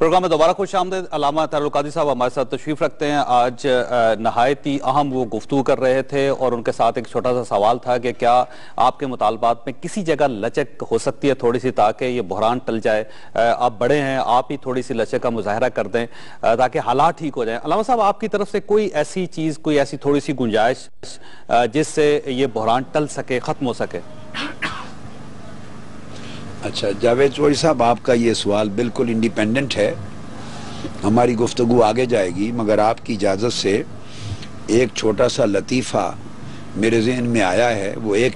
Programme میں دوبارہ خوش آمدید۔ علامہ طاہر القادری صاحب ہمارے ساتھ تشریف رکھتے ہیں۔ آج نہایت ہی اہم وہ گفتگو کر رہے تھے اور ان کے ساتھ ایک چھوٹا سا سوال تھا کہ کیا آپ کے مطالبات میں کسی جگہ لچک ہو سکتی ہے تھوڑی سی، تاکہ یہ بحران ٹل جائے؟ آپ بڑے ہیں، آپ ہی تھوڑی سی لچک کا مظاہرہ کر دیں تاکہ حالات ٹھیک ہو جائیں۔ علامہ صاحب، آپ کی طرف سے کوئی ایسی چیز، کوئی ایسی تھوڑی سی گنجائش جس سے یہ بحران ٹل سکے، ختم ہو سکے؟ اچھا جاوید چوہدری صاحب، آپ کا یہ سوال بالکل انڈیپینڈنٹ ہے، ہماری گفتگو آگے جائے گی، مگر آپ کی اجازت سے ایک چھوٹا سا لطیفہ میرے ذہن میں آیا ہے، وہ ایک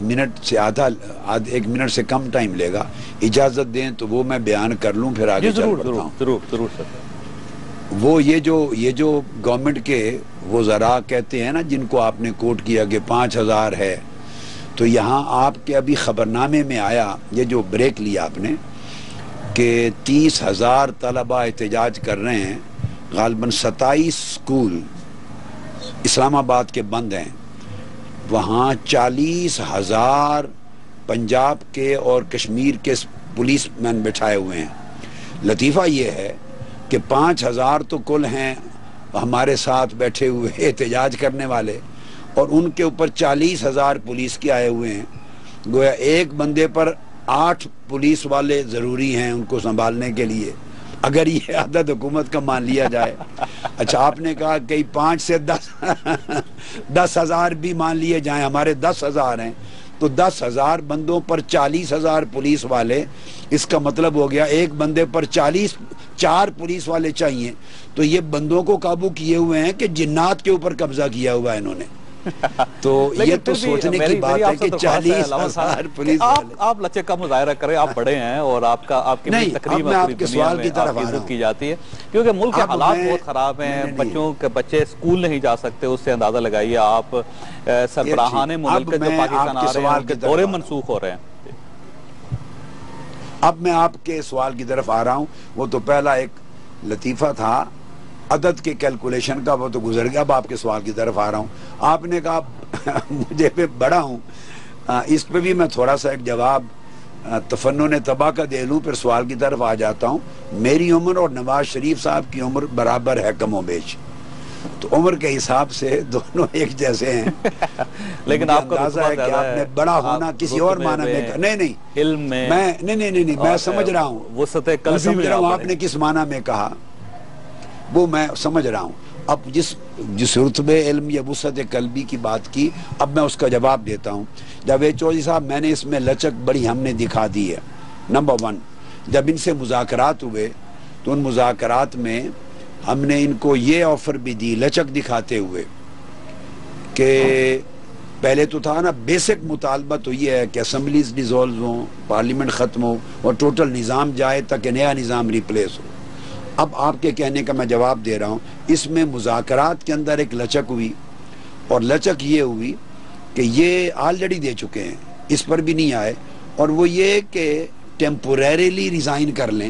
منٹ سے کم ٹائم لے گا، اجازت دیں تو وہ میں بیان کر لوں، پھر آگے چل پڑتا ہوں۔ ضرور سر۔ وہ یہ جو گورنمنٹ کے وزراء کہتے ہیں نا، جن کو آپ نے کوٹ کیا کہ 5000 ہے، تو یہاں آپ کے ابھی خبرنامے میں آیا، یہ جو بریک لیا آپ نے، کہ 30,000 طلبہ احتجاج کر رہے ہیں، غالباً 27 سکول اسلام آباد کے بند ہیں، وہاں 40,000 پنجاب کے اور کشمیر کے پولیس مین بٹھائے ہوئے ہیں۔ لطیفہ یہ ہے کہ 5,000 تو کل ہیں ہمارے ساتھ بیٹھے ہوئے احتجاج کرنے والے، اور ان کے اوپر 40,000 پولیس کے آئے ہوئے ہیں، گویا ایک بندے پر 8 پولیس والے ضروری ہیں ان کو سنبھالنے کے لیے، اگر یہ عدد حکومت کا مان لیا جائے۔ اچھا، آپ نے کہا کہ 5 سے 10,000 بھی مان لیے جائیں، ہمارے 10,000 ہیں، تو 10,000 بندوں پر 40,000 پولیس والے، اس کا مطلب ہو گیا ایک بندے پر 4 پولیس والے چاہیے۔ تو یہ بندوں کو قابو کیے ہوئے ہیں کہ جنات کے اوپر قبضہ کیا ہوا ہے انہوں نے۔ تو یہ تو سوچنے کی بات ہے کہ 40,000 پولیس والے۔ آپ لچک کا مظاہرہ کریں، آپ بڑے ہیں اور آپ کی تقریب آپ کے سوال کی طرف عزت کی جاتی ہے، کیونکہ ملک کے حالات بہت خراب ہیں، بچے اسکول نہیں جا سکتے، اس سے اندازہ لگائیے آپ سربراہان ملک جو پاکستان آ رہے ہیں ان کے دورے منسوخ ہو رہے ہیں۔ اب میں آپ کے سوال کی طرف آ رہا ہوں۔ وہ تو پہلا ایک لطیفہ تھا عدد کے کیلکولیشن کا، وہ تو گزر گیا، اب آپ کے سوال کی طرف آ رہا ہوں۔ آپ نے کہا مجھے پہ بڑا ہوں، اس پہ بھی میں تھوڑا سا ایک جواب تفنن طبع کا دے لوں، پھر سوال کی طرف آ جاتا ہوں۔ میری عمر اور نواز شریف صاحب کی عمر برابر ہے، کم و بیش، تو عمر کے حساب سے دونوں ایک جیسے ہیں، لیکن آپ کا اندازہ ہے کہ آپ نے بڑا ہونا کسی اور معنی میں کہا، نہیں علم میں، نہیں میں سمجھ رہا ہوں آپ نے کس معنی میں کہا، وہ میں سمجھ رہا ہوں۔ اب جس رتبے علم یا وسعت قلبی کی بات کی، اب میں اس کا جواب دیتا ہوں۔ جاوید چوہدری صاحب، میں نے اس میں لچک بڑی ہم نے دکھا دی ہے۔ نمبر 1، جب ان سے مذاکرات ہوئے تو ان مذاکرات میں ہم نے ان کو یہ آفر بھی دی، لچک دکھاتے ہوئے، کہ پہلے تو تھا نا بیسک مطالبہ تو یہ ہے کہ اسمبلیز ڈیزولو ہوں، پارلیمنٹ ختم ہو اور ٹوٹل نظام جائے تاکہ نیا نظام ریپلیس ہو۔ اب آپ کے کہنے کا میں جواب دے رہا ہوں، اس میں مذاکرات کے اندر ایک لچک ہوئی، اور لچک یہ ہوئی کہ یہ آلریڈی دے چکے ہیں، اس پر بھی نہیں آئے، اور وہ یہ کہ ٹیمپوریریلی ریزائن کر لیں۔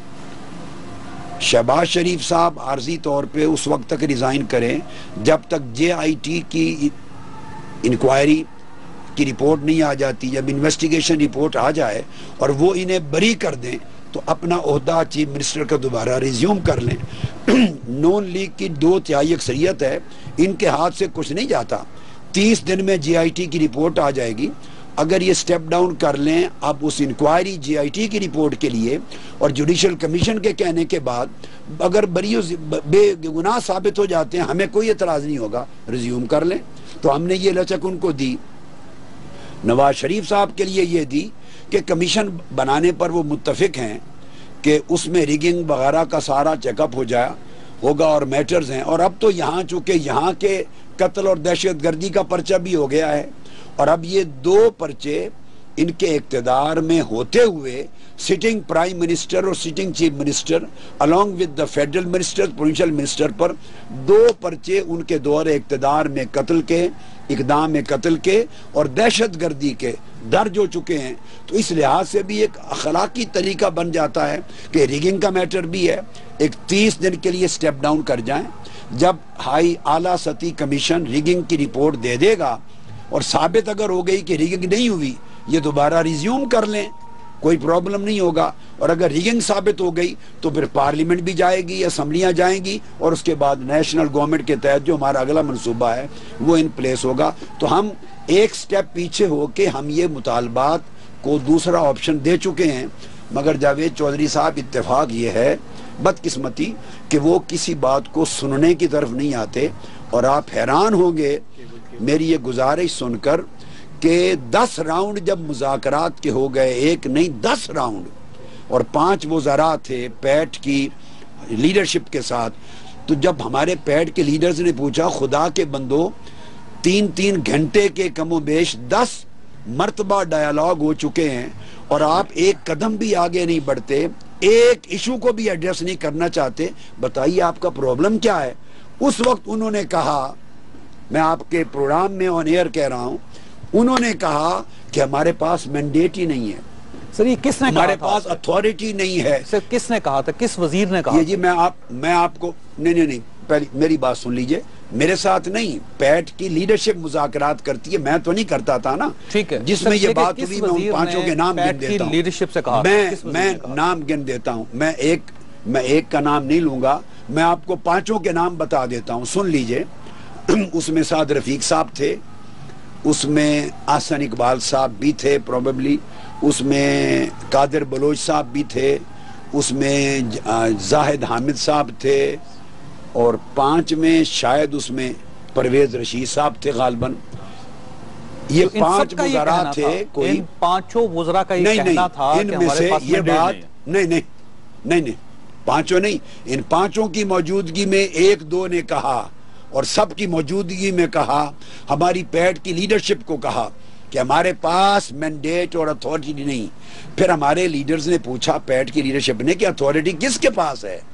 شہباز شریف صاحب عارضی طور پہ اس وقت تک ریزائن کریں جب تک JIT کی انکوائری کی رپورٹ نہیں آ جاتی۔ جب انویسٹیگیشن رپورٹ آ جائے اور وہ انہیں بری کر دیں تو اپنا عہدہ چیف منسٹر کا دوبارہ ریزیوم کر لیں۔ نون لیگ کی 2/3 اکثریت ہے، ان کے ہاتھ سے کچھ نہیں جاتا۔ 30 دن میں JIT کی رپورٹ آ جائے گی، اگر یہ سٹیپ ڈاؤن کر لیں اب اس انکوائری JIT کی رپورٹ کے لیے اور جوڈیشل کمیشن کے کہنے کے بعد، اگر بے گناہ ثابت ہو جاتے ہیں، ہمیں کوئی اعتراض نہیں ہوگا، ریزیوم کر لیں۔ تو ہم نے یہ لچک ان کو دی۔ نواز شریف صاحب کے لیے یہ دی کہ کمیشن بنانے پر وہ متفق ہیں کہ اس میں ریگنگ وغیرہ کا سارا چیک اپ ہوگا اور میٹرز ہیں، اور اب تو یہاں چونکہ یہاں کے قتل اور دہشت گردی کا پرچہ بھی ہو گیا ہے، اور اب یہ 2 پرچے ان کے اقتدار میں ہوتے ہوئے سٹنگ پرائم منسٹر اور sitting chief minister along with the federal minister provincial minister پر 2 پرچے ان کے دور اقتدار میں قتل کے، اقدام قتل کے اور دہشت گردی کے درج ہو چکے ہیں۔ تو اس لحاظ سے بھی ایک اخلاقی طریقہ بن جاتا ہے کہ ریگنگ کا میٹر بھی ہے، ایک 30 دن کے لیے سٹیپ ڈاؤن کر جائیں، جب ہائی اعلیٰ سطحی کمیشن ریگنگ کی رپورٹ دے گا اور ثابت اگر ہو گئی کہ ریگنگ نہیں ہوئی، یہ دوبارہ ریزیوم کر لیں۔ کوئی پرابلم نہیں ہوگا. اور اگر ریگنگ ثابت ہو گئی تو پھر پارلیمنٹ بھی جائے گی, اسمبلیاں جائیں گی, اور اس کے بعد نیشنل گورنمنٹ کے تحت جو ہمارا اگلا منصوبہ ہے وہ ان پلیس ہوگا. تو ہم ایک سٹیپ پیچھے ہو کے ہم یہ مطالبات کو دوسرا آپشن دے چکے ہیں. مگر جاوید چودھری صاحب اتفاق یہ ہے بدقسمتی کہ وہ کسی بات کو سننے کی طرف نہیں آتے. اور آپ حیران ہوں گے میری یہ گزارش سن کر کہ 10 راؤنڈ جب مذاکرات کے ہو گئے, ایک نہیں 10 راؤنڈ, اور 5 وزراء تھے پیٹ کی لیڈرشپ کے ساتھ, تو جب ہمارے پیٹ کے لیڈرز نے پوچھا خدا کے بندو 3 گھنٹے کے کم و بیش 10 مرتبہ ڈائیلاگ ہو چکے ہیں اور آپ ایک قدم بھی آگے نہیں بڑھتے, ایک ایشو کو بھی ایڈریس نہیں کرنا چاہتے, بتائیے آپ کا پرابلم کیا ہے. اس وقت انہوں نے کہا, میں آپ کے پروگرام میں آن ایئر کہہ رہا ہوں, انہوں نے کہا کہ ہمارے پاس مینڈیٹ ہی نہیں ہے. سر یہ کس نے کہا ہمارے پاس اتھارٹی نہیں ہے. سر کس نے کہا تھا, کس وزیر نے کہا؟ جی میں آپ کو نہیں پہلی میری بات سن لیجئے, میرے ساتھ نہیں, پیٹ کی لیڈرشپ مذاکرات کرتی ہے, میں تو نہیں کرتا تھا نا. ٹھیک ہے, جس میں یہ بات ہوئی میں ان 5 کے نام گن دیتا ہوں. لیڈرشپ سے کہا میں نام گن دیتا ہوں, میں ایک کا نام نہیں لوں گا, میں آپ کو 5 کے نام بتا دیتا ہوں, سن لیجئے. اس میں سعد رفیق صاحب تھے, اس میں احسن اقبال صاحب بھی تھے پروبیبلی, اس میں قادر بلوچ صاحب بھی تھے, اس میں زاہد حامد صاحب تھے, اور 5 میں شاید اس میں پرویز رشید صاححب تھے غالباً. یہ 5 وزراء تھے. کوئی ان 5 وزراء کا یہ کہنا تھا ان میں سے یہ بات نہیں 5 نہیں, ان 5 کی موجودگی میں 1-2 نے کہا, اور سب کی موجودگی میں کہا, ہماری پیٹ کی لیڈرشپ کو کہا کہ ہمارے پاس مینڈیٹ اور اتھارٹی نہیں. پھر ہمارے لیڈرز نے پوچھا پیٹ کی لیڈرشپ نے کہ اتھارٹی کس کے پاس ہے.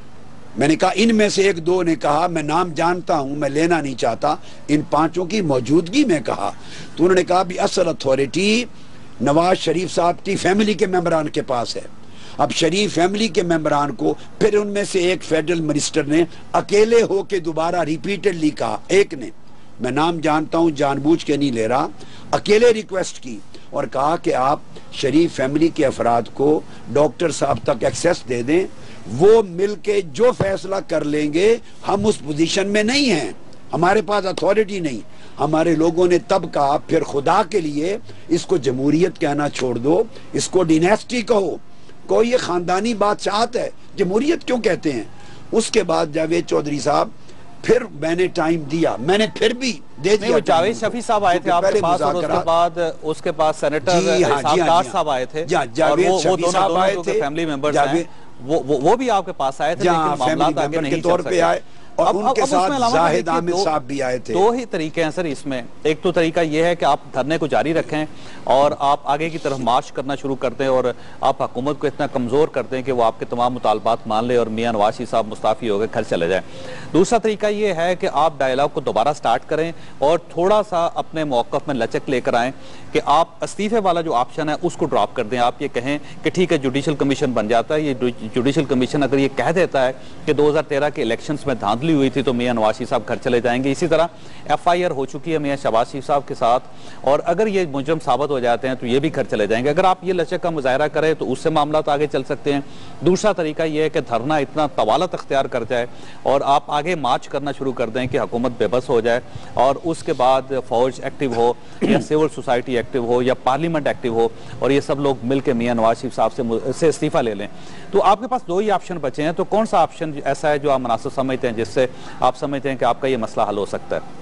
میں نے کہا ان میں سے 1-2 نے کہا, میں نام جانتا ہوں, میں لینا نہیں چاہتا, ان 5 کی موجودگی میں کہا. تو انہوں نے کہا بھی اصل اتھارٹی نواز شریف صاحب کی فیملی کے ممبران کے پاس ہے. اب شریف فیملی کے ممبران کو پھر ان میں سے ایک فیڈرل منسٹر نے اکیلے ہو کے دوبارہ ریپیٹڈلی کہا, ایک نے, میں نام جانتا ہوں جان بوجھ کے نہیں لے رہا, اکیلے ریکویسٹ کی اور کہا کہ آپ شریف فیملی کے افراد کو ڈاکٹر صاحب تک ایکسیس دے دیں, وہ مل کے جو فیصلہ کر لیں گے, ہم اس پوزیشن میں نہیں ہیں, ہمارے پاس اتھارٹی نہیں. ہمارے لوگوں نے تب کہا پھر خدا کے لیے اس کو جمہوریت کہنا چھوڑ دو, اس کو ڈینیسٹی کہو, کوئی یہ خاندانی بادشاہت ہے, جمہوریت کیوں کہتے ہیں. اس کے بعد جاوید چودھری صاحب پھر میں نے ٹائم دیا, میں نے پھر بھی دے دیا. جاوید شفیع صاحب آئے تھے آپ کے پاس, اور اس کے بعد سینیٹر صاحب صاحب آئے تھے, جاوید شفیع صاحب آئے تھے, فیملی ممبرز ہیں, وہ بھی آپ کے پاس آئے تھے, لیکن معاملات آگے نہیں چل سکے. اور ان کے ساتھ زاہد حامد صاحب بھی آئے تھے. 2 ہی طریقے ہیں سر اس میں. ایک تو طریقہ یہ ہے کہ آپ دھرنے کو جاری رکھیں اور آپ آگے کی طرف مارچ کرنا شروع کر دیں, اور آپ حکومت کو اتنا کمزور کر دیں کہ وہ آپ کے تمام مطالبات مان لے اور میاں نواز شریف صاحب مستعفی ہو گئے گھر چلے جائیں. دوسرا طریقہ یہ ہے کہ آپ ڈائیلاگ کو دوبارہ سٹارٹ کریں اور تھوڑا سا اپنے موقف میں لچک لے کر آئیں کہ آپ استعفے والا جو آپشن ہے اس کو ڈراپ کر دیں. آپ یہ کہیں کہ ٹھیک ہے جوڈیشل کمیشن بن جاتا ہے, یہ جوڈیشل کمیشن اگر یہ کہہ دیتا ہے کہ 2013 کے الیکشنز میں دھاندلی ہوئی تھی تو میاں نواز شریف صاحب گھر چلے جائیں گے. اسی طرح ایف آئی آر ہو چکی ہے میاں شہباز شریف صاحب کے ساتھ, اور اگر یہ مجرم ثابت ہو جاتے ہیں تو یہ بھی گھر چلے جائیں گے. اگر آپ یہ لچک کا مظاہرہ کریں تو اس سے معاملات آگے چل سکتے ہیں. دوسرا طریقہ یہ ہے کہ دھرنا اتنا طوالت اختیار کر جائے اور آپ آگے مارچ کرنا شروع کر دیں کہ حکومت بے بس ہو جائے, اور اس کے بعد فوج ایکٹیو ہو یا سول سوسائٹی ایکٹیو ہو یا پارلیمنٹ ایکٹیو ہو, اور یہ سب لوگ مل کے میاں نواز شریف صاحب سے استعفیٰ لے لیں. تو آپ کے پاس 2 ہی آپشن بچے ہیں, تو کون سا آپشن ایسا ہے جو آپ مناسب سمجھتے ہیں, جس سے آپ سمجھتے ہیں کہ آپ کا یہ مسئلہ حل ہو سکتا ہے؟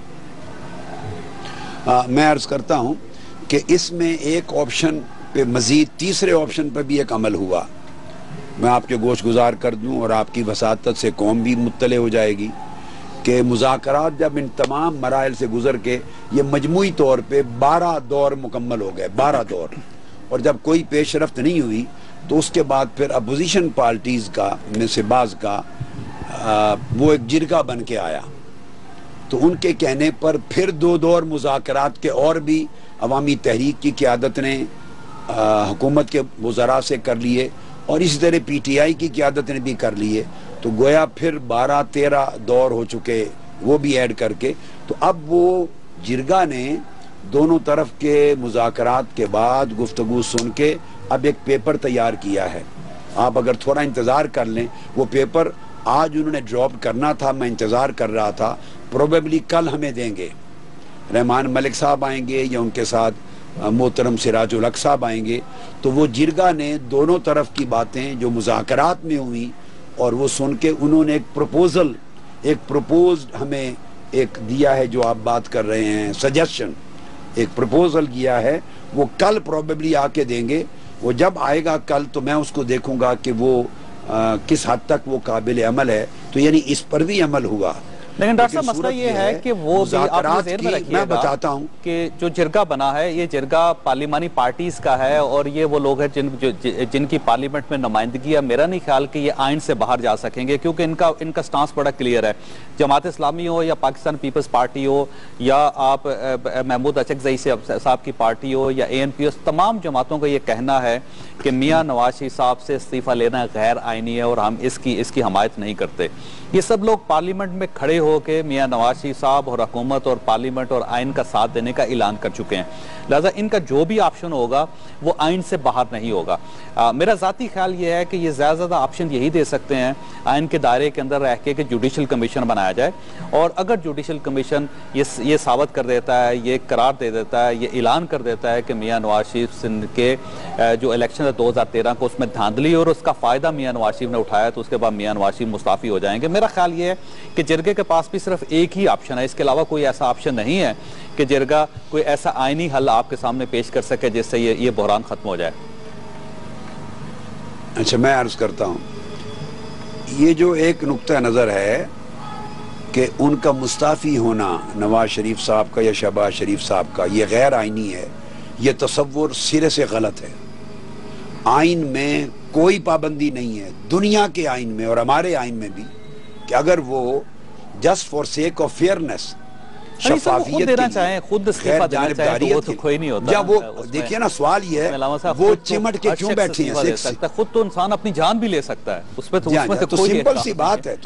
میں عرض کرتا ہوں کہ اس میں ایک آپشن پہ مزید تیسرے آپشن پہ بھی ایک عمل ہوا. میں آپ کے گوش گزار کر دوں اور آپ کی وساطت سے قوم بھی مطلع ہو جائے گی کہ مذاکرات جب ان تمام مراحل سے گزر کے یہ مجموعی طور پہ 12 دور مکمل ہو گئے, 12 دور, اور جب کوئی پیش رفت نہیں ہوئی تو اس کے بعد پھر اپوزیشن پارٹیز کا میں سے بعض کا وہ ایک جرگہ بن کے آیا. تو ان کے کہنے پر پھر 2 دور مذاکرات کے اور بھی عوامی تحریک کی قیادت نے حکومت کے وزراء سے کر لیے, اور اسی طرح پی ٹی آئی کی قیادت نے بھی کر لیے. تو گویا پھر 12-13 دور ہو چکے وہ بھی ایڈ کر کے. تو اب وہ جرگہ نے دونوں طرف کے مذاکرات کے بعد گفتگو سن کے اب ایک پیپر تیار کیا ہے. آپ اگر تھوڑا انتظار کر لیں, وہ پیپر آج انہوں نے ڈراپ کرنا تھا, میں انتظار کر رہا تھا, پروبیبلی کل ہمیں دیں گے. رحمان ملک صاحب آئیں گے یا ان کے ساتھ محترم سراج الحق صاحب آئیں گے, تو وہ جرگہ نے دونوں طرف کی باتیں جو مذاکرات میں ہوئی اور وہ سن کے انہوں نے ایک پروپوزڈ ہمیں ایک دیا ہے, جو آپ بات کر رہے ہیں سجیشن, ایک پروپوزل کیا ہے, وہ کل پروبیبلی آ کے دیں گے. وہ جب آئے گا کل تو میں اس کو دیکھوں گا کہ وہ کس حد تک وہ قابل عمل ہے, تو یعنی اس پر بھی عمل ہوا. لیکن ڈاکٹر صاحب مسئلہ یہ ہے کہ وہ بھی آپ یہ ذہن میں رکھیے گا کہ جو جرگہ بنا ہے یہ جرگہ پارلیمانی پارٹیز کا ہے, اور یہ وہ لوگ ہیں جن کی پارلیمنٹ میں نمائندگی ہے. میرا نہیں خیال کہ یہ آئین سے باہر جا سکیں گے, کیونکہ ان کا سٹانس بڑا کلیئر ہے. جماعت اسلامی ہو یا پاکستان پیپلز پارٹی ہو یا آپ محمود اچکزئی صاحب کی پارٹی ہو یا ANP ہو, تمام جماعتوں کا یہ کہنا ہے کہ میاں نواز شریف صاحب سے استعفیٰ لینا غیر آئینی ہے اور ہم اس کی حمایت نہیں کرتے. یہ سب لوگ پارلیمنٹ میں کھڑے ہو کے میاں نواز شریف صاحب اور حکومت اور پارلیمنٹ اور آئین کا ساتھ دینے کا اعلان کر چکے ہیں. لہذا ان کا جو بھی آپشن ہوگا وہ آئین سے باہر نہیں ہوگا. میرا ذاتی خیال یہ ہے کہ یہ زیادہ آپشن یہی دے سکتے ہیں آئین کے دائرے کے اندر رہ کے کہ جوڈیشل کمیشن بنایا جائے, اور اگر جوڈیشل کمیشن یہ ثابت کر دیتا ہے, یہ قرار دے دیتا ہے, یہ اعلان کر دیتا ہے کہ میاں نواز شریف کے جو الیکشن ہے 2013 کو اس میں دھاندلی اور اس کا فائدہ میاں نواز شریف نے اٹھایا, تو اس کے بعد میاں نواز شریف مستعفی ہو جائیں گے. میرا خیال یہ ہے کہ جرگے کے پاس بھی صرف ایک ہی آپشن ہے, اس کے علاوہ کوئی ایسا آپشن نہیں ہے کہ جرگہ کوئی ایسا آئینی حل آپ کے سامنے پیش کر سکے جس سے یہ بحران ختم ہو جائے. اچھا, میں عرض کرتا ہوں, یہ جو ایک نقطہ نظر ہے کہ ان کا مستعفی ہونا نواز شریف صاحب کا یا شہباز شریف صاحب کا یہ غیر آئینی ہے, یہ تصور سرے سے غلط ہے. آئین میں کوئی پابندی نہیں ہے, دنیا کے آئین میں اور ہمارے آئین میں بھی, کہ اگر وہ just for sake of fairness شفافیت دینا چاہیں, خود استعفیٰ دینا چاہیں تو وہ تو کوئی نہیں ہوتا. جب وہ دیکھیں نا, سوال یہ ہے وہ چمٹ کے کیوں بیٹھے ہیں, خود تو انسان اپنی جان بھی لے سکتا ہے اس پہ, تو سمپل سی بات ہے,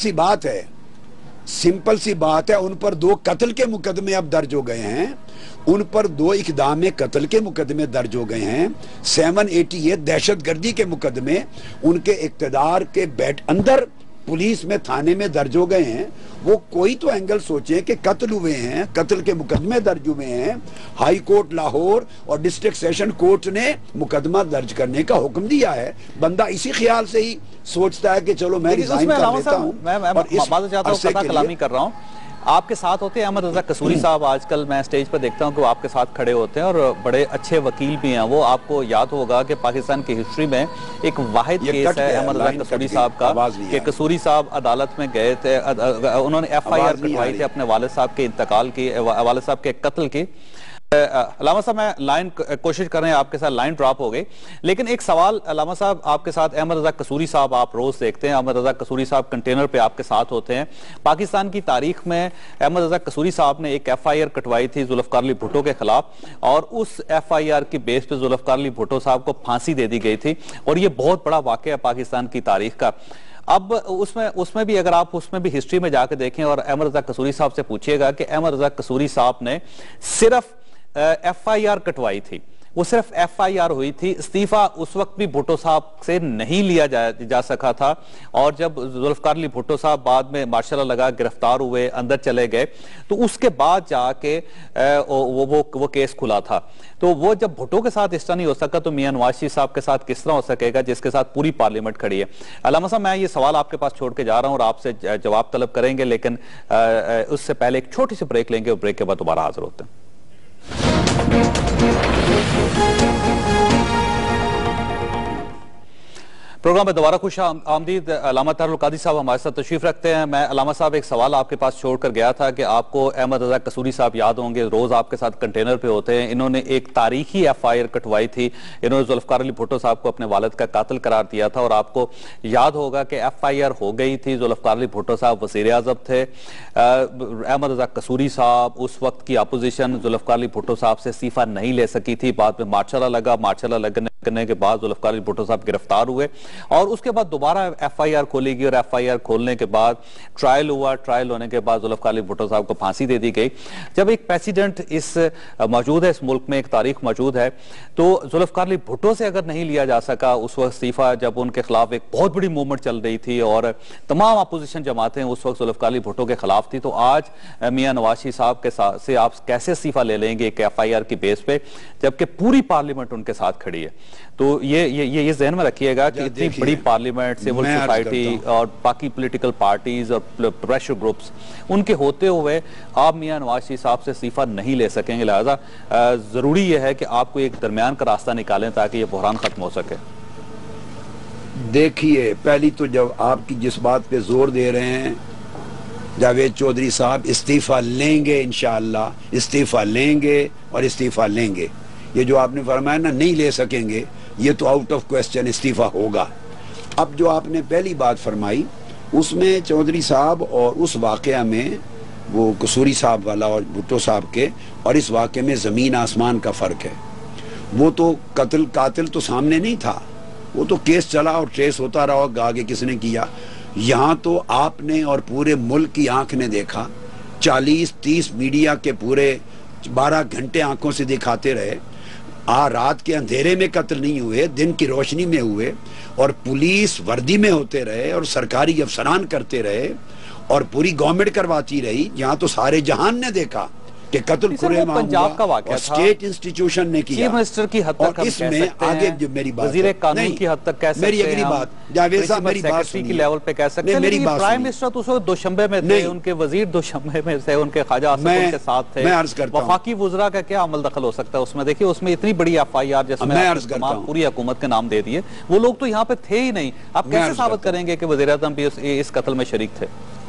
سمپل سی بات ہے. ان پر 2 قتل کے مقدمے اب درج ہو گئے ہیں, ان پر 2 اقدام قتل کے مقدمے درج ہو گئے ہیں, 788 دہشت گردی کے مقدمے ان کے اقتدار کے اندر پولیس میں تھانے میں درج ہو گئے ہیں. وہ کوئی تو اینگل سوچیں کہ قتل ہوئے ہیں, قتل کے مقدمے درج ہوئے ہیں, ہائی کورٹ لاہور اور ڈسٹرکٹ سیشن کورٹ نے مقدمہ درج کرنے کا حکم دیا ہے. بندہ اسی خیال سے ہی سوچتا ہے کہ چلو میں ریزائن کر لیتا ہوں. میں کلامی کر رہا ہوں, آپ کے ساتھ ہوتے ہیں احمد رضا قصوری صاحب, آج کل میں سٹیج پر دیکھتا ہوں کہ وہ آپ کے ساتھ کھڑے ہوتے ہیں اور بڑے اچھے وکیل بھی ہیں. وہ آپ کو یاد ہوگا کہ پاکستان کی ہسٹری میں ایک واحد کیس ہے احمد رضا قصوری صاحب کا, کہ قصوری صاحب عدالت میں گئے تھے, انہوں نے FIR کٹوائی تھی اپنے والد صاحب کے انتقال کی, والد صاحب کے قتل کی. علامہ صاحب میں کوشش کر رہے ہیں آپ کے ساتھ لائن ڈراپ ہو گئی, لیکن ایک سوال علامہ صاحب آپ کے ساتھ, احمد رضا قصوری صاحب آپ روز دیکھتے ہیں, احمد رضا قصوری صاحب کنٹینر پہ آپ کے ساتھ ہوتے ہیں. پاکستان کی تاریخ میں احمد رضا قصوری صاحب نے ایک FIR کٹوائی تھی ذوالفقار علی بھٹو کے خلاف, اور اس FIR کی بیس پہ ذوالفقار علی بھٹو صاحب کو پھانسی دے دی گئی تھی, اور یہ بہت بڑا واقعہ ہے پاکستان کی تاریخ کا. اب اس میں بھی اگر آپ اس میں بھی ہسٹری میں جا کے دیکھیں اور احمد رضا قصوری صاحب سے پوچھئے گا کہ احمد رضا قصوری صاحب نے صرف FIR کٹوائی تھی, وہ صرف FIR ہوئی تھی, استعفیٰ اس وقت بھی بھٹو صاحب سے نہیں لیا جا سکا تھا, اور جب ذوالفقار علی بھٹو صاحب بعد میں ماشاءاللہ لگا گرفتار ہوئے, اندر چلے گئے, تو اس کے بعد جا کے وہ کیس کھلا تھا. تو وہ جب بھٹو کے ساتھ اس طرح نہیں ہو سکا تو میاں نواز شریف صاحب کے ساتھ کس طرح ہو سکے گا جس کے ساتھ پوری پارلیمنٹ کھڑی ہے. علامہ صاحب میں یہ سوال آپ کے پاس چھوڑ کے جا رہا ہوں اور آپ سے جواب طلب کریں گے, لیکن اس سے پہلے ایک چھوٹی سی بریک لیں گے, اور بریک کے بعد دوبارہ حاضر ہوتے ہیں. پروگرام میں دوبارہ خوش آمدید. علامہ طاہر القادری صاحب ہمارے ساتھ تشریف رکھتے ہیں. میں علامہ صاحب ایک سوال آپ کے پاس چھوڑ کر گیا تھا کہ آپ کو احمد رضا قصوری صاحب یاد ہوں گے, روز آپ کے ساتھ کنٹینر پہ ہوتے ہیں. انہوں نے ایک تاریخی FIR کٹوائی تھی, انہوں نے ذوالفقار علی بھٹو صاحب کو اپنے والد کا قاتل قرار دیا تھا, اور آپ کو یاد ہوگا کہ FIR ہو گئی تھی, ذوالفقار علی بھٹو صاحب وزیر اعظم تھے, احمد رضا قصوری صاحب اس وقت کی اپوزیشن ذوالفقار علی بھٹو صاحب سے استعفیٰ نہیں لے سکی تھی, بعد میں مارشل لا لگا, مارشل لا لگنے کرنے کے بعد ذوالفقار علی بھٹو صاحب گرفتار ہوئے اور اس کے بعد دوبارہ ایف آئی آر کھولی گئی اور ایف آئی آر کھولنے کے بعد ٹرائل ہوا. ٹرائل ہونے کے بعد ذوالفقار علی بھٹو صاحب کو پھانسی دے دی گئی. جب ایک پریسیڈنٹ موجود ہے اس ملک میں, ایک تاریخ موجود ہے, تو ذوالفقار علی بھٹو سے اگر نہیں لیا جا سکا اس وقت استعفیٰ, جب ان کے خلاف ایک بہت بڑی موومنٹ چل رہی تھی اور تمام اپوزیشن جماعتیں اس وقت ذوالفقار علی بھٹو کے خلاف تھی, تو آج میاں نواز شریف صاحب کے سے آپ کیسے استعفیٰ لے لیں گے ایک ایف آئی آر کی بیس پہ جبکہ پوری پارلیمنٹ ان کے ساتھ کھڑی ہے؟ تو یہ ذہن میں رکھیے گا کہ اتنی بڑی پارلیمنٹ, سول سوسائٹی اور باقی پولیٹیکل پارٹیز اور پریشر گروپس, ان کے ہوتے ہوئے آپ میاں نواز شریف صاحب سے استعفیٰ نہیں لے سکیں گے. لہذا ضروری یہ ہے کہ آپ کو ایک درمیان کا راستہ نکالیں تاکہ یہ بحران ختم ہو سکے. دیکھیے, پہلی تو جب آپ کی جس بات پہ زور دے رہے ہیں جاوید چودھری صاحب استعفیٰ لیں گے, انشاءاللہ استعفیٰ لیں گے اور استعفیٰ لیں گے. یہ جو آپ نے فرمایا نا نہیں لے سکیں گے, یہ تو آؤٹ آف کوسچن, استعفیٰ ہوگا. اب جو آپ نے پہلی بات فرمائی اس میں چودھری صاحب اور اس واقعہ میں وہ قصوری صاحب والا اور بھٹو صاحب کے اور اس واقعے میں زمین آسمان کا فرق ہے. وہ تو قاتل تو سامنے نہیں تھا, وہ تو کیس چلا اور ٹریس ہوتا رہا کہ آگے کس نے کیا. یہاں تو آپ نے اور پورے ملک کی آنکھ نے دیکھا, 40-30 میڈیا کے پورے 12 گھنٹے آنکھوں سے دکھاتے رہے. رات کے اندھیرے میں قتل نہیں ہوئے, دن کی روشنی میں ہوئے اور پولیس وردی میں ہوتے رہے اور سرکاری افسران کرتے رہے اور پوری گورنمنٹ کرواتی رہی. یہاں تو سارے جہان نے دیکھا کہ قتل پنجاب کا واقعہ اور اسٹیٹ انسٹیٹیوشن نے کیا. چیف منسٹر کی حد تک اور اس میں آگے جو میری بات وزیر قانون کی حد تک کہہ سکتے ہیں, میری اگلی بات جاوید صاحب میری بات سیکرٹری کی لیول پہ کہہ سکتے ہیں, لیکن پرائم منسٹر تو اس وقت دوشنبے میں تھے, ان کے وزیر دوشنبے میں تھے, ان کے خواجہ آصف ان کے ساتھ تھے. وفاقی وزراء کا کیا عمل دخل ہو سکتا ہے اس میں؟ دیکھیے اس میں اتنی بڑی ایف آئی آر جس میں پوری حکومت کے نام دے دیے, وہ لوگ تو یہاں پہ تھے ہی نہیں. آپ کیسے ثابت کریں گے کہ وزیر اعظم بھی اس قتل میں شریک تھے؟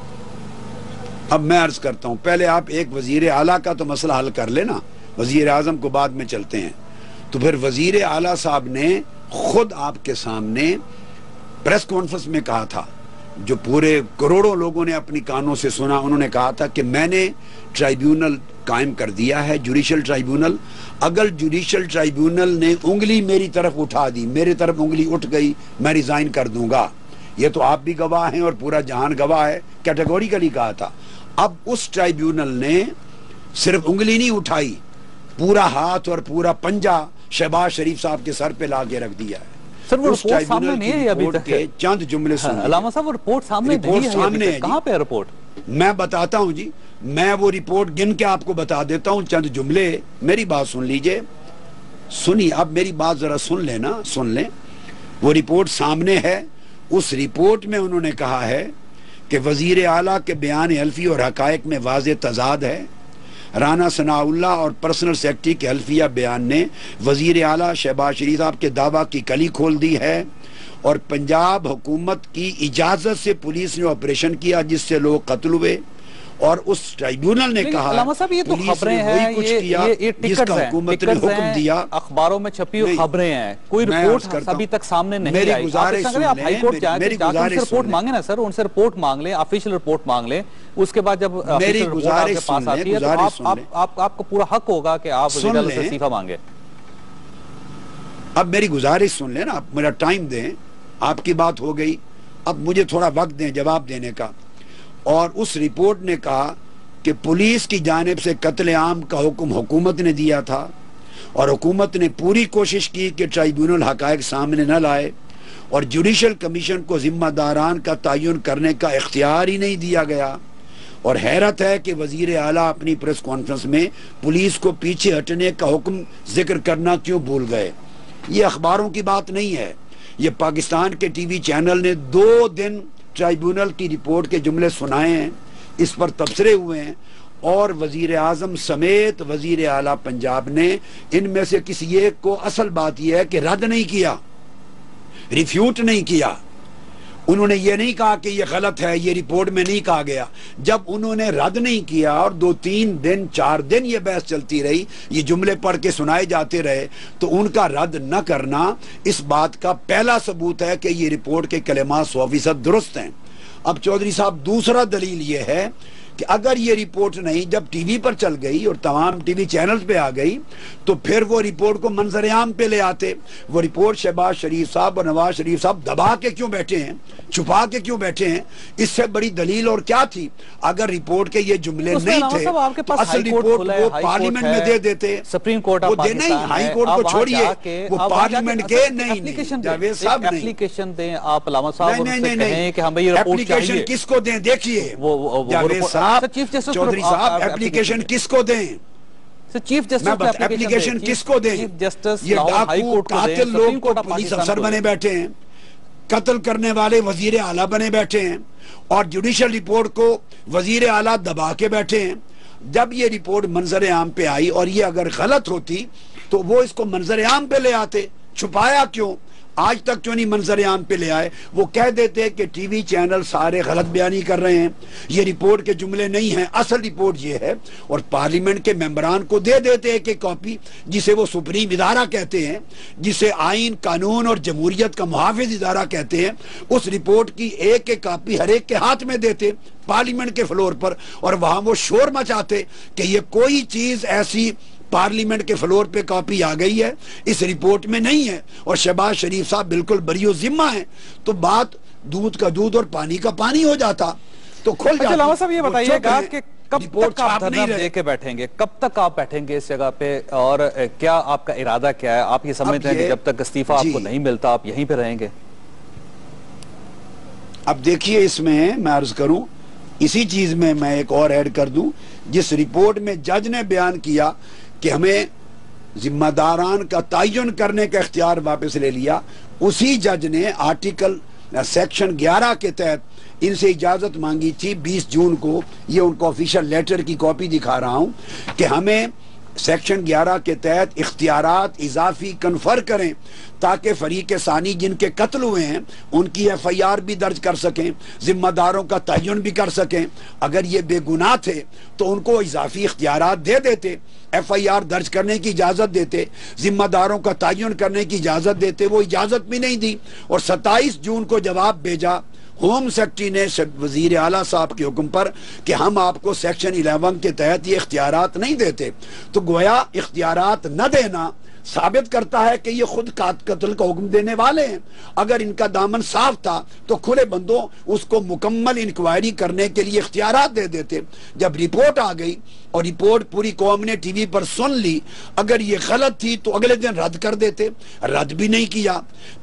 اب میں عرض کرتا ہوں, پہلے آپ ایک وزیر اعلیٰ کا تو مسئلہ حل کر لینا, وزیر اعظم کو بعد میں چلتے ہیں. تو پھر وزیر اعلیٰ صاحب نے خود آپ کے سامنے پریس کانفرنس میں کہا تھا, جو پورے کروڑوں لوگوں نے اپنی کانوں سے سنا, انہوں نے کہا تھا کہ میں نے ٹرائیبیونل قائم کر دیا ہے, جوڈیشل ٹرائیبیونل. اگر جوڈیشل ٹرائیبیونل نے انگلی میری طرف اٹھا دی, میری طرف انگلی اٹھ گئی, میں ریزائن کر دوں گا. یہ تو آپ بھی گواہ ہیں اور پورا جہان گواہ ہے, کیٹیگوریکلی کہا تھا. اب اس ٹرائیبیونل نے صرف انگلی نہیں اٹھائی, پورا ہاتھ اور پورا پنجہ شہباز شریف صاحب کے سر پہ لا کے رکھ دیا ہے. سر وہ رپورٹ سامنے نہیں ہے ابھی تک, چند جملے سنیں. علامہ صاحب وہ رپورٹ سامنے نہیں ہے, کہاں پہ ہے رپورٹ؟ میں بتاتا ہوں جی, میں وہ رپورٹ گن کے آپ کو بتا دیتا ہوں, چند جملے میری بات سن لیجئے. سنی, اب میری بات ذرا سن لینا, سن لیں. وہ رپورٹ سامنے ہے. اس رپورٹ میں انہوں نے کہا ہے کہ وزیر اعلیٰ کے بیان حلفی اور حقائق میں واضح تضاد ہے. رانا ثناء اللہ اور پرسنل سیکرٹری کے حلفیہ بیان نے وزیر اعلیٰ شہباز شریف صاحب کے دعویٰ کی کلی کھول دی ہے اور پنجاب حکومت کی اجازت سے پولیس نے آپریشن کیا جس سے لوگ قتل ہوئے, اور اس ٹرائیبیونل نے کہا علامہ صاحب یہ تو خبریں ہیں, یہ ٹکٹس ہیں, اخباروں میں چھپی ہوئی خبریں ہیں, کوئی رپورٹ ابھی تک سامنے نہیں آئی. آپ ہائی کورٹ جائیں تو جا کے ان سے رپورٹ مانگیں نا سر, ان سے رپورٹ مانگ لیں, آفیشیل رپورٹ مانگ لیں. اس کے بعد جب آفیشیل رپورٹ آپ کے پاس آتی ہے تو آپ کو پورا حق ہوگا کہ آپ وزیر اعلیٰ سے استعفیٰ مانگیں. اب میری گزارش سن لیں نا, آپ میرا ٹائم دیں, آپ کی بات ہو گئی, اب مجھے تھوڑا وقت دیں جواب دینے کا. اور اس رپورٹ نے کہا کہ پولیس کی جانب سے قتل عام کا حکم حکومت نے دیا تھا اور حکومت نے پوری کوشش کی کہ ٹرائیبیونل حقائق سامنے نہ لائے اور جوڈیشل کمیشن کو ذمہ داران کا تعین کرنے کا اختیار ہی نہیں دیا گیا. اور حیرت ہے کہ وزیر اعلیٰ اپنی پریس کانفرنس میں پولیس کو پیچھے ہٹنے کا حکم ذکر کرنا کیوں بھول گئے. یہ اخباروں کی بات نہیں ہے, یہ پاکستان کے ٹی وی چینل نے 2 دن ٹرائیبیونل کی رپورٹ کے جملے سنائے ہیں, اس پر تبصرے ہوئے ہیں, اور وزیر اعظم سمیت وزیر اعلیٰ پنجاب نے ان میں سے کسی ایک کو اصل بات یہ ہے کہ رد نہیں کیا, ریفیوٹ نہیں کیا. انہوں نے یہ نہیں کہا کہ یہ غلط ہے, یہ رپورٹ میں نہیں کہا گیا. جب انہوں نے رد نہیں کیا اور 2-3 دن 4 دن یہ بحث چلتی رہی, یہ جملے پڑھ کے سنائے جاتے رہے, تو ان کا رد نہ کرنا اس بات کا پہلا ثبوت ہے کہ یہ رپورٹ کے کلمات 100% درست ہیں. اب چودھری صاحب دوسرا دلیل یہ ہے کہ اگر یہ رپورٹ نہیں جب ٹی وی پر چل گئی اور تمام ٹی وی چینلز پہ آ گئی تو پھر وہ رپورٹ کو منظر عام پہ لے آتے. وہ رپورٹ شہباز شریف صاحب اور نواز شریف صاحب دبا کے کیوں بیٹھے ہیں, چھپا کے کیوں بیٹھے ہیں؟ اس سے بڑی دلیل اور کیا تھی؟ اگر رپورٹ کے یہ جملے نہیں تھے تو اصل رپورٹ وہ پارلیمنٹ میں دے دیتے. سپریم کورٹ وہ دے نہیں, ہائی کورٹ کو چھوڑیے, وہ پارلیمنٹ کے نہیں. جاوید صاحب نہیں, اپلیکیشن دیں آپ علامہ صاحب, ان سے کہیں کہ ہمیں یہ رپورٹ اپلیکیشن چاہیے. کس کو دیں؟ دیکھیے جاوید صاحب, چودھری صاحب, اپلیکیشن کس کو دیں؟ چیف جسٹس اپلیکیشن کس کو دیں؟ یہ ڈاکو قاتل لوگ کو پولیس افسر بنے بیٹھے ہیں, قتل کرنے والے وزیر اعلیٰ بنے بیٹھے ہیں, اور جوڈیشل رپورٹ کو وزیر اعلیٰ دبا کے بیٹھے ہیں. جب یہ رپورٹ منظر عام پہ آئی اور یہ اگر غلط ہوتی تو وہ اس کو منظر عام پہ لے آتے. چھپایا کیوں؟ آج تک کیوں نہیں منظر عام پہ لے آئے؟ وہ کہہ دیتے کہ ٹی وی چینل سارے غلط بیانی کر رہے ہیں, یہ رپورٹ کے جملے نہیں ہیں, اصل رپورٹ یہ ہے, اور پارلیمنٹ کے ممبران کو دے دیتے ایک ایک کاپی, جسے وہ سپریم ادارہ کہتے ہیں, جسے آئین, قانون اور جمہوریت کا محافظ ادارہ کہتے ہیں. اس رپورٹ کی ایک ایک کاپی ہر ایک کے ہاتھ میں دیتے پارلیمنٹ کے فلور پر, اور وہاں وہ شور مچاتے کہ یہ کوئی چیز ایسی پارلیمنٹ کے فلور پہ کاپی آ گئی ہے, اس رپورٹ میں نہیں ہے, اور شہباز شریف صاحب بالکل بری و ذمہ ہیں, تو بات دودھ کا دودھ اور پانی کا پانی ہو جاتا, تو کھل جاتا. علامہ صاحب یہ بتائیے گا کہ کب تک آپ دھرنا دے کے بیٹھیں گے, کب تک آپ بیٹھیں گے اس جگہ پہ, اور کیا آپ کا ارادہ کیا ہے؟ آپ یہ سمجھتے ہیں کہ جب تک استعفیٰ آپ کو نہیں ملتا آپ یہیں پہ رہیں گے؟ اب دیکھیے, اس میں میں عرض کروں, اسی چیز میں ایک اور ایڈ کر دوں, جس رپورٹ میں جج نے بیان کیا کہ ہمیں ذمہ داران کا تعین کرنے کا اختیار واپس لے لیا, اسی جج نے آرٹیکل سیکشن 11 کے تحت ان سے اجازت مانگی تھی 20 جون کو. یہ ان کو آفیشل لیٹر کی کاپی دکھا رہا ہوں کہ ہمیں سیکشن 11 کے تحت اختیارات اضافی کنفر کریں تاکہ فریق ثانی جن کے قتل ہوئے ہیں ان کی ایف آئی آر بھی درج کر سکیں, ذمہ داروں کا تعین بھی کر سکیں. اگر یہ بے گناہ تھے تو ان کو اضافی اختیارات دے دیتے, ایف آئی آر درج کرنے کی اجازت دیتے, ذمہ داروں کا تعین کرنے کی اجازت دیتے. وہ اجازت بھی نہیں دی, اور 27 جون کو جواب بھیجا ہوم سیکرٹری نے وزیر اعلیٰ صاحب کے حکم پر کہ ہم آپ کو سیکشن 11 کے تحت یہ اختیارات نہیں دیتے. تو گویا اختیارات نہ دینا ثابت کرتا ہے کہ یہ خود قتل کا حکم دینے والے ہیں. اگر ان کا دامن صاف تھا تو کھلے بندوں اس کو مکمل انکوائری کرنے کے لیے اختیارات دے دیتے. جب رپورٹ آ گئی اور رپورٹ پوری قوم نے ٹی وی پر سن لی, اگر یہ غلط تھی تو اگلے دن رد کر دیتے, رد بھی نہیں کیا.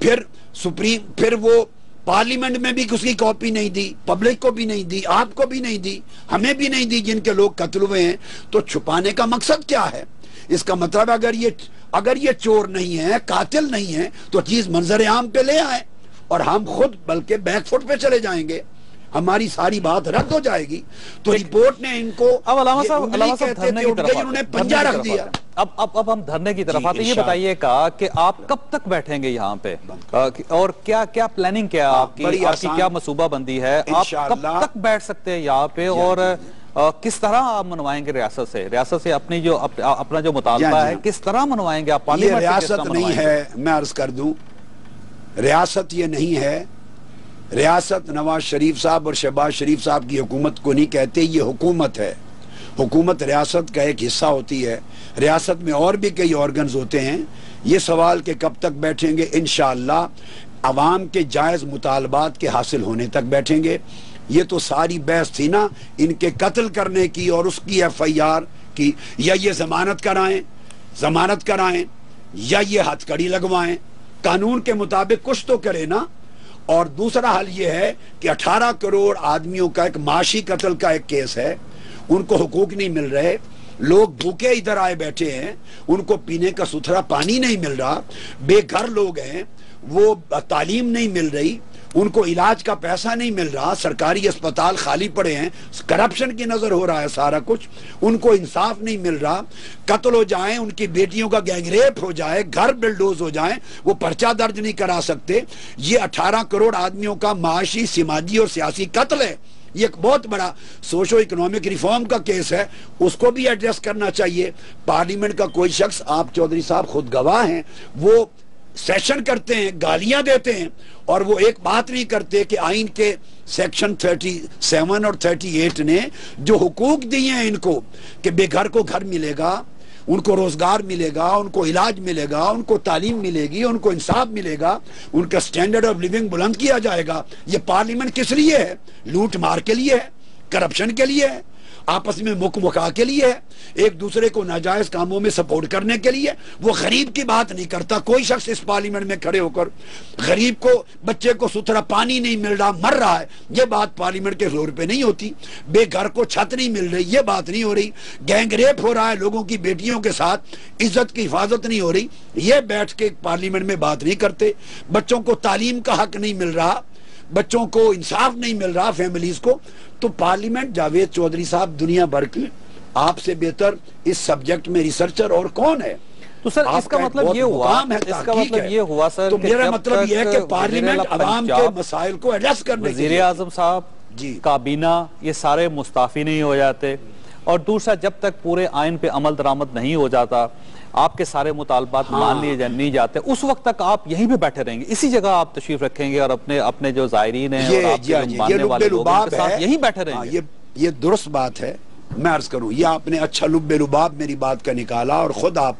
پھر وہ پارلیمنٹ میں بھی اس کی کاپی نہیں دی, پبلک کو بھی نہیں دی, آپ کو بھی نہیں دی, ہمیں بھی نہیں دی جن کے لوگ قتل ہوئے ہیں. تو چھپانے کا مقصد کیا ہے؟ اس کا مطلب اگر یہ چور نہیں ہے, قاتل نہیں ہے, تو چیز منظر عام پہ لے آئے اور ہم خود بلکہ بیک فٹ پہ چلے جائیں گے, ہماری ساری بات رد ہو جائے گی. تو رپورٹ نے ان کو اب علامہ صاحب انہوں نے پنجہ رکھ دیا. اب ہم دھرنے کی طرف آتے ہیں. یہ بتائیے گا کہ آپ کب تک بیٹھیں گے یہاں پہ, اور کیا پلاننگ کیا آپ کی کیا منصوبہ بندی ہے, آپ کب تک بیٹھ سکتے ہیں یہاں پہ, اور کس طرح آپ منوائیں گے ریاست سے اپنا جو مطالبہ ہے کس طرح منوائیں گے آپ؟ یہ ریاست نہیں ہے, میں عرض کر دوں, ریاست یہ نہیں ہے. ریاست نواز شریف صاحب اور شہباز شریف صاحب کی حکومت کو نہیں کہتے, یہ حکومت ہے. حکومت ریاست کا ایک حصہ ہوتی ہے, ریاست میں اور بھی کئی آرگنز ہوتے ہیں. یہ سوال کہ کب تک بیٹھیں گے, انشاءاللہ عوام کے جائز مطالبات کے حاصل ہونے تک بیٹھیں گے. یہ تو ساری بحث تھی نا ان کے قتل کرنے کی اور اس کی ایف آئی آر کی, یا یہ ضمانت کرائیں یا یہ ہتھ کڑی لگوائیں, قانون کے مطابق کچھ تو کرے نا. اور دوسرا حل یہ ہے کہ 18 کروڑ آدمیوں کا ایک معاشی قتل کا ایک کیس ہے, ان کو حقوق نہیں مل رہے, لوگ بھوکے ادھر آئے بیٹھے ہیں, ان کو پینے کا ستھرا پانی نہیں مل رہا, بے گھر لوگ ہیں, وہ تعلیم نہیں مل رہی, ان کو علاج کا پیسہ نہیں مل رہا, سرکاری اسپتال خالی پڑے ہیں, کرپشن کی نظر ہو رہا ہے سارا کچھ, ان کو انصاف نہیں مل رہا, قتل ہو جائیں, ان کی بیٹیوں کا گینگ ریپ ہو جائے, گھر بلڈوز ہو جائیں, وہ پرچہ درج نہیں کرا سکتے. یہ 18 کروڑ آدمیوں کا معاشی, سماجی اور سیاسی قتل ہے. یہ ایک بہت بڑا سوشو اکنامک ریفارم کا کیس ہے, اس کو بھی ایڈریس کرنا چاہیے. پارلیمنٹ کا کوئی شخص, آپ چودھری صاحب خود گواہ ہیں, وہ سیشن کرتے ہیں, گالیاں دیتے ہیں, اور وہ ایک بات نہیں کرتے کہ آئین کے سیکشن 37 اور 38 نے جو حقوق دیے ہیں ان کو, کہ بے گھر کو گھر ملے گا, ان کو روزگار ملے گا, ان کو علاج ملے گا, ان کو تعلیم ملے گی, ان کو انصاف ملے گا, ان کا سٹینڈرڈ آف لیونگ بلند کیا جائے گا. یہ پارلیمنٹ کس لیے ہے؟ لوٹ مار کے لیے ہے, کرپشن کے لیے ہے, آپس میں مک مکا کے لیے ہے, ایک دوسرے کو ناجائز کاموں میں سپورٹ کرنے کے لیے. وہ غریب کی بات نہیں کرتا کوئی شخص اس پارلیمنٹ میں کھڑے ہو کر. غریب کو, بچے کو ستھرا پانی نہیں مل رہا, مر رہا ہے, یہ بات پارلیمنٹ کے فلور پہ نہیں ہوتی. بے گھر کو چھت نہیں مل رہی, یہ بات نہیں ہو رہی. گینگ ریپ ہو رہا ہے لوگوں کی بیٹیوں کے ساتھ, عزت کی حفاظت نہیں ہو رہی, یہ بیٹھ کے پارلیمنٹ میں بات نہیں کرتے. بچوں کو تعلیم کا حق نہیں مل رہا, بچوں کو انصاف نہیں مل رہا, فیملیز کو. تو پارلیمنٹ, جاوید چودھری صاحب دنیا بھر کی آپ سے بہتر اس سبجیکٹ میں ریسرچر اور کون ہے؟ تو سر اس کا مطلب یہ ہوا, اس کا مطلب یہ ہوا سر, تو میرا مطلب یہ ہے کہ پارلیمنٹ عوام کے مسائل کو ایڈریس کرنے کے لیے, وزیر اعظم صاحب, کابینہ, یہ سارے مستعفی نہیں ہو جاتے. اور دوسرا, جب تک پورے آئین پہ عمل درآمد نہیں ہو جاتا, آپ کے سارے مطالبات مان لیے نہیں جاتے, اس وقت تک آپ یہیں پہ بیٹھے رہیں گے, اسی جگہ آپ تشریف رکھیں گے اور اپنے جو زائرین ہیں اور آپ کے ماننے والے لوگ ہیں کے ساتھ یہیں بیٹھے رہیں گے. یہ درست بات ہے. میں عرض کروں, یہ آپ نے اچھا لب لباب میری بات کا نکالا, اور خود آپ,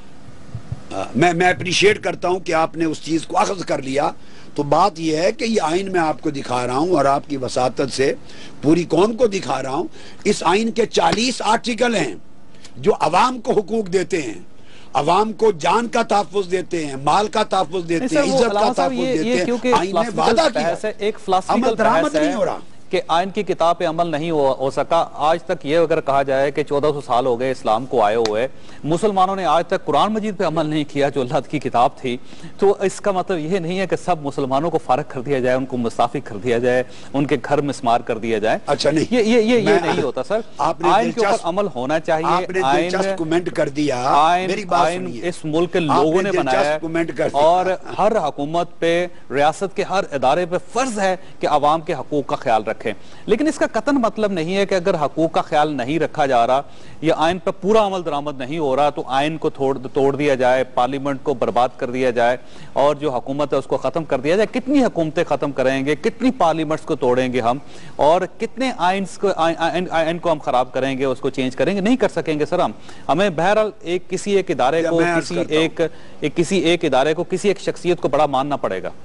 میں اپریشیٹ کرتا ہوں کہ آپ نے اس چیز کو اخذ کر لیا. تو بات یہ ہے کہ یہ آئین میں آپ کو دکھا رہا ہوں اور آپ کی وساطت سے پوری قوم کو دکھا رہا ہوں. اس آئین کے 40 آرٹیکل ہیں جو عوام کو حقوق دیتے ہیں, عوام کو جان کا تحفظ دیتے ہیں, مال کا تحفظ دیتے ہیں, عزت کا تحفظ دیتے ہیں. آئین نے وعدہ کیا, ایک فلاسفیکل درآمد نہیں ہو رہا کہ آئین کی کتاب پہ عمل نہیں ہو سکا. آج تک یہ اگر کہا جائے کہ 1400 سال ہو گئے اسلام کو آئے ہوئے, مسلمانوں نے آج تک قرآن مجید پہ عمل نہیں کیا جو اللہ کی کتاب تھی. تو اس کا مطلب یہ نہیں ہے کہ سب مسلمانوں کو فارغ کر دیا جائے, ان کو مستعفی کر دیا جائے, ان کے گھر مسمار کر دیا جائے. اچھا نہیں, یہ نہیں ہوتا سر. آئین کے اوپر عمل ہونا چاہیے. آپ نے دلچسپ کمنٹ کر دیا, میری بات سنیے. اس ملک کے لوگوں نے بنایا ہے, اور ہر حکومت پہ, ریاست کے ہر ادارے پہ فرض ہے کہ عوام کے حقوق کا خیال رکھیں. لیکن اس کا قطعاً مطلب نہیں ہے کہ اگر حقوق کا خیال نہیں رکھا جا رہا یا آئین پر پورا عمل درآمد نہیں ہو رہا تو آئین کو توڑ دیا جائے, پارلیمنٹ کو برباد کر دیا جائے اور جو حکومت ہے اس کو ختم کر دیا جائے. کتنی حکومتیں ختم کریں گے, کتنی پارلیمنٹس کو توڑیں گے ہم, اور کتنے آئین کو ہم خراب کریں گے, اس کو چینج کریں گے؟ نہیں کر سکیں گے سر ہم. ہمیں بہرحال کسی ایک ادارے کو, کسی ایک ادارے کو, کسی ایک شخصیت کو بڑا ماننا پڑے گا.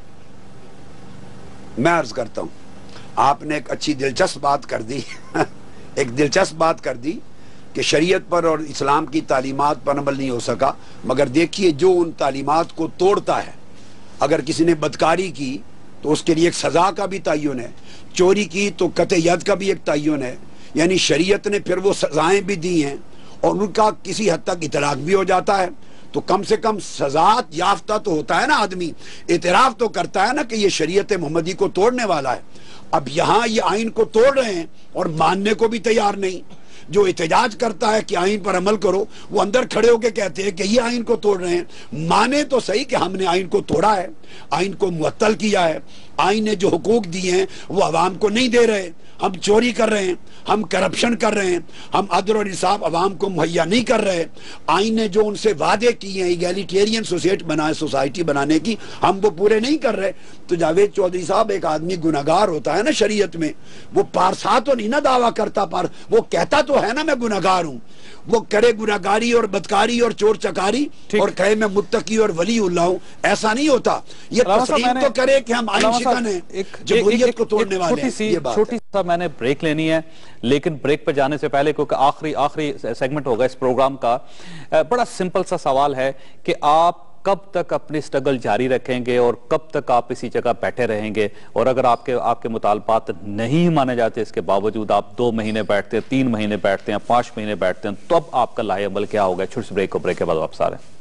میں عرض کرتا ہوں, آپ نے ایک اچھی دلچسپ بات کر دی ایک دلچسپ بات کر دی کہ شریعت پر اور اسلام کی تعلیمات پر عمل نہیں ہو سکا. مگر دیکھیے, جو ان تعلیمات کو توڑتا ہے, اگر کسی نے بدکاری کی تو اس کے لیے ایک سزا کا بھی تعین ہے, چوری کی تو قطع ید کا بھی ایک تعین ہے. یعنی شریعت نے پھر وہ سزائیں بھی دی ہیں اور ان کا کسی حد تک اطلاق بھی ہو جاتا ہے. تو کم سے کم سزا یافتہ تو ہوتا ہے نا آدمی, اعتراف تو کرتا ہے نا کہ یہ شریعت محمدی کو توڑنے والا ہے. اب یہاں یہ آئین کو توڑ رہے ہیں اور ماننے کو بھی تیار نہیں. جو احتجاج کرتا ہے کہ آئین پر عمل کرو, وہ اندر کھڑے ہو کے کہتے ہیں کہ یہ آئین کو توڑ رہے ہیں. مانے تو صحیح کہ ہم نے آئین کو توڑا ہے, آئین کو معطل کیا ہے, آئین نے جو حقوق دیے ہیں وہ عوام کو نہیں دے رہے, ہم چوری کر رہے ہیں, ہم کرپشن کر رہے ہیں, ہم عدل اور انصاف عوام کو مہیا نہیں کر رہے. آئین نے جو ان سے وعدے کیے ہیں ایگیلیٹیرین سوسائٹی بنانے کی, ہم وہ پورے نہیں کر رہے. تو جاوید چودھری صاحب, ایک آدمی گناہگار ہوتا ہے نا شریعت میں, وہ پارسا تو نہیں نا دعویٰ کرتا, وہ کہتا تو ہے نا میں گناہگار ہوں. وہ کرے گناہگاری اور بدکاری اور چور چکاری اور کہے میں متقی اور ولی اللہ ہوں, ایسا نہیں ہوتا. یہ تسلیم تو کرے کہ ہم آئین شکن ہیں, جمہوریت کو توڑنے والے ہیں. چھوٹی سی میں نے بریک لینی ہے, لیکن بریک پہ جانے سے پہلے, کیونکہ آخری سیگمنٹ ہوگا اس پروگرام کا, بڑا سمپل سا سوال ہے کہ آپ کب تک اپنی سٹرگل جاری رکھیں گے اور کب تک آپ اسی جگہ بیٹھے رہیں گے؟ اور اگر آپ کے مطالبات نہیں مانے جاتے, اس کے باوجود آپ 2 مہینے بیٹھتے ہیں, 3 مہینے بیٹھتے ہیں, 5 مہینے بیٹھتے ہیں, تو اب آپ کا لاہے عمل کیا ہوگا؟ چھوٹی سی بریک کو, بریک کے بعد واپس آ رہے ہیں.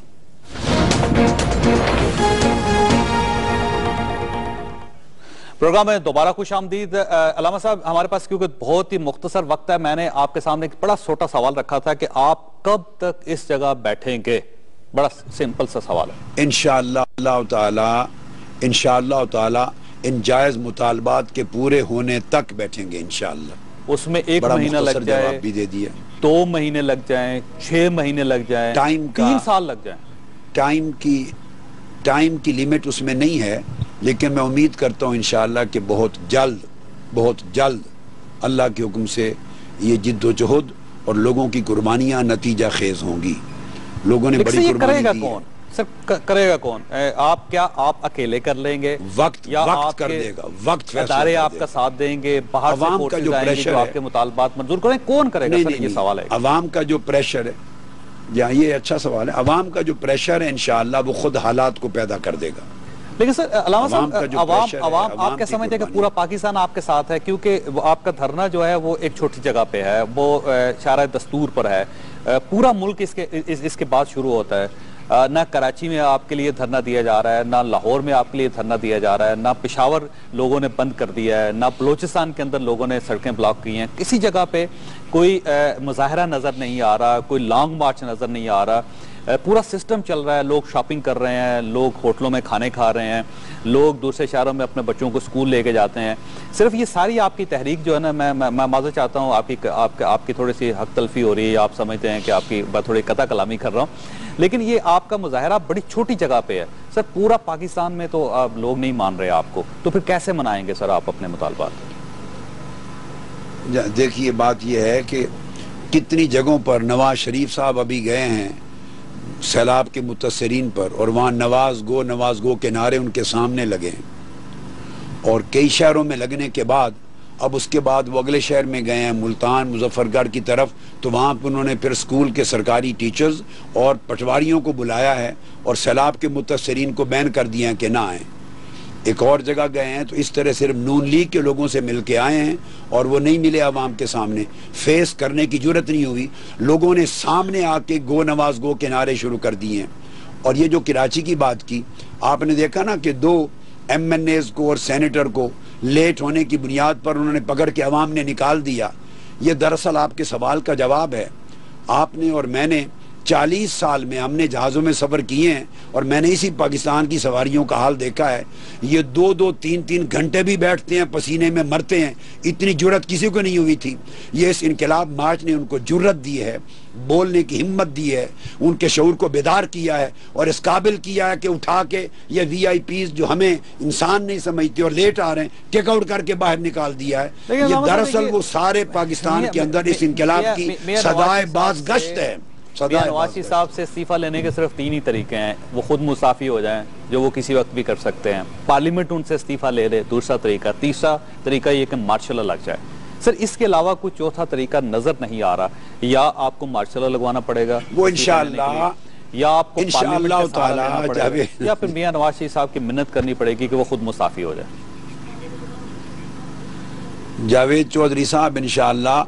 پروگرام میں دوبارہ خوش آمدید. علامہ صاحب, ہمارے پاس کیونکہ بہت ہی مختصر وقت ہے, میں نے آپ کے سامنے ایک بڑا چھوٹا سوال رکھا تھا کہ آپ کب تک اس جگہ بیٹھیں گے؟ بڑا سمپل سا سوال ہے. انشاءاللہ تعالی ان جائز مطالبات کے پورے ہونے تک بیٹھیں گے انشاءاللہ. اس میں 1 مہینہ لگ جائے, بھی دے دیا, 2 مہینے لگ جائیں, 6 مہینے لگ جائیں, 3 سال لگ جائیں, ٹائم کی ٹائم کی لیمٹ اس میں نہیں ہے، لیکن میں امید کرتا ہوں انشاءاللہ کہ بہت جلد اللہ کے حکم سے یہ جد و جہد اور لوگوں کی قربانیاں نتیجہ خیز ہوں گی. لوگوں نے بڑی قربانی دی ہے. سر کرے گا کون؟ آپ اکیلے کر لیں گے؟ وقت کر دے گا، وقت فیصلہ ادارے آپ کا ساتھ دیں گے، باہر سے فورسز آئیں گے جو آپ کے مطالبات منظور کریں، کون کرے گا؟ سر یہ سوال ہے. عوام کا جو پریشر ہے، یہ اچھا سوال ہے. عوام کا جو پریشر ہے انشاءاللہ وہ خود حالات کو پیدا کر دے گا. لیکن سر علامہ صاحب، عوام آپ کیا سمجھتے ہیں کہ پورا پاکستان آپ کے ساتھ ہے؟ کیونکہ آپ کا دھرنا جو ہے وہ ایک چھوٹی جگہ پہ ہے، وہ شارع دستور پر ہے. پورا ملک اس کے بعد شروع ہوتا ہے. نہ کراچی میں آپ کے لیے دھرنا دیا جا رہا ہے، نہ لاہور میں آپ کے لیے دھرنا دیا جا رہا ہے، نہ پشاور لوگوں نے بند کر دیا ہے، نہ بلوچستان کے اندر لوگوں نے سڑکیں بلاک کی ہیں. کسی جگہ پہ کوئی مظاہرہ نظر نہیں آ رہا، کوئی لانگ مارچ نظر نہیں آ رہا. پورا سسٹم چل رہا ہے، لوگ شاپنگ کر رہے ہیں، لوگ ہوٹلوں میں کھانے کھا رہے ہیں، لوگ دوسرے شہروں میں اپنے بچوں کو اسکول لے کے جاتے ہیں. صرف یہ ساری آپ کی تحریک جو ہے نا، میں معذرت چاہتا ہوں، آپ کی تھوڑی سی حق تلفی ہو رہی ہے، آپ سمجھتے ہیں کہ آپ کی تھوڑی قطع کلامی کر رہا ہوں، لیکن یہ آپ کا مظاہرہ بڑی چھوٹی جگہ پہ ہے. سر پورا پاکستان میں تو لوگ نہیں مان رہے آپ کو، تو پھر کیسے منائیں گے سر آپ اپنے مطالبات؟ دیکھیے بات یہ ہے کہ کتنی جگہوں پر نواز شریف صاحب ابھی گئے ہیں سیلاب کے متاثرین پر، اور وہاں نواز گو کے نعرے ان کے سامنے لگے ہیں. اور کئی شہروں میں لگنے کے بعد اب اس کے بعد وہ اگلے شہر میں گئے ہیں ملتان، مظفر گڑھ کی طرف، تو وہاں پہ انہوں نے پھر اسکول کے سرکاری ٹیچرز اور پٹواریوں کو بلایا ہے اور سیلاب کے متاثرین کو بین کر دیا ہے کہ نہ آئیں. ایک اور جگہ گئے ہیں تو اس طرح صرف نون لیگ کے لوگوں سے مل کے آئے ہیں اور وہ نہیں ملے عوام کے سامنے، فیس کرنے کی جرت نہیں ہوئی. لوگوں نے سامنے آ کے گو نواز گو کے نعرے شروع کر دیے ہیں. اور یہ جو کراچی کی بات کی، آپ نے دیکھا نا کہ 2 MNAs کو اور سینیٹر کو لیٹ ہونے کی بنیاد پر انہوں نے پکڑ کے عوام نے نکال دیا. یہ دراصل آپ کے سوال کا جواب ہے. آپ نے اور میں نے 40 سال میں ہم نے جہازوں میں سفر کیے ہیں اور میں نے اسی پاکستان کی سواریوں کا حال دیکھا ہے. یہ 2-2 3-3 گھنٹے بھی بیٹھتے ہیں، پسینے میں مرتے ہیں. اتنی جرت کسی کو نہیں ہوئی تھی. یہ اس انقلاب مارچ نے ان کو جرت دی ہے، بولنے کی ہمت دی ہے، ان کے شعور کو بیدار کیا ہے اور اس قابل کیا ہے کہ اٹھا کے یہ VIPs جو ہمیں انسان نہیں سمجھتے اور لیٹ آ رہے ہیں، ٹیک آؤٹ کر کے باہر نکال دیا ہے. یہ دراصل وہ سارے پاکستان کے اندر اس انقلاب کی صدائے باز گشت ہے. نواز شریف صاحب سے استعفیٰ لینے کے صرف 3 ہی طریقے ہیں. وہ خود مستعفی ہو جائیں، جو وہ کسی وقت بھی کر سکتے ہیں، پارلیمنٹ ان سے استعفیٰ لے لے، دوسرا طریقہ. تیسرا طریقہ یہ کہ مارشل لا لگ جائے. سر اس کے علاوہ کوئی چوتھا طریقہ نظر نہیں آ رہا. یا آپ کو مارشل لا لگوانا پڑے گا وہ انشاءاللہ، یا آپ کو پارلیمنٹ کا سہارا لینا پڑے گا، یا پھر میاں نواز شریف صاحب کی منت کرنی پڑے گی کہ وہ خود مستعفی ہو جائے. جاوید چودھری صاحب انشاءاللہ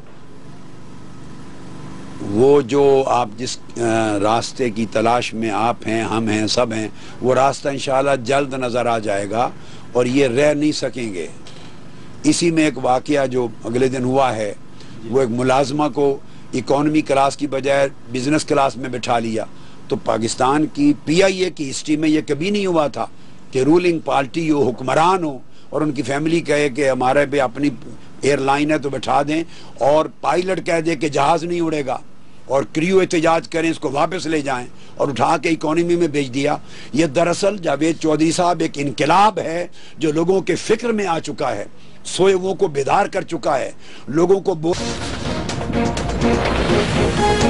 وہ جو آپ جس راستے کی تلاش میں آپ ہیں، ہم ہیں، سب ہیں، وہ راستہ انشاءاللہ جلد نظر آ جائے گا اور یہ رہ نہیں سکیں گے. اسی میں ایک واقعہ جو اگلے دن ہوا ہے، وہ ایک ملازمہ کو اکانومی کلاس کی بجائے بزنس کلاس میں بٹھا لیا. تو پاکستان کی PIA کی ہسٹری میں یہ کبھی نہیں ہوا تھا کہ رولنگ پارٹی ہو، حکمران ہو اور ان کی فیملی کہے کہ ہمارے پہ اپنی ایئر لائن ہے تو بٹھا دیں، اور پائلٹ کہہ دے کہ جہاز نہیں اڑے گا اور کریو احتجاج کریں، اس کو واپس لے جائیں، اور اٹھا کے اکانومی میں بھیج دیا. یہ دراصل جاوید چودھری صاحب ایک انقلاب ہے جو لوگوں کے فکر میں آ چکا ہے، سوئے ہوئوں کو بیدار کر چکا ہے، لوگوں کو